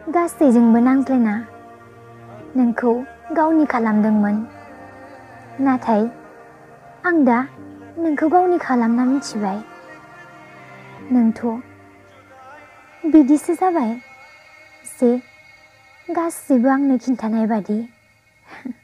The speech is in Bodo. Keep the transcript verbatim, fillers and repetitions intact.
गासैजोंबो नांज्लायना नोंखौ गावनि खालामदोंमोन नाथाय आं दा नोंखौ गावनि खालामना मिथिबाय नोंथ' बिदिसो जाबाय जे गासिबो आंनो खिन्थानाय बादि